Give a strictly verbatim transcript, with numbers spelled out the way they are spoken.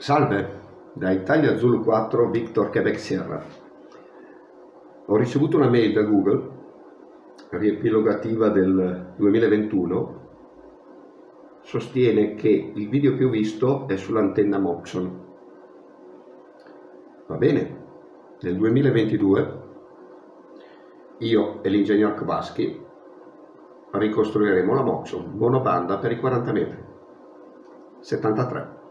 Salve, da Italia Zulu quattro Victor Quebec Sierra. Ho ricevuto una mail da Google, riepilogativa del duemilaventuno, sostiene che il video che ho visto è sull'antenna Moxon. Va bene, nel duemilaventidue io e l'ingegner Kowalski ricostruiremo la Moxon, monobanda per i quaranta metri. settantatré.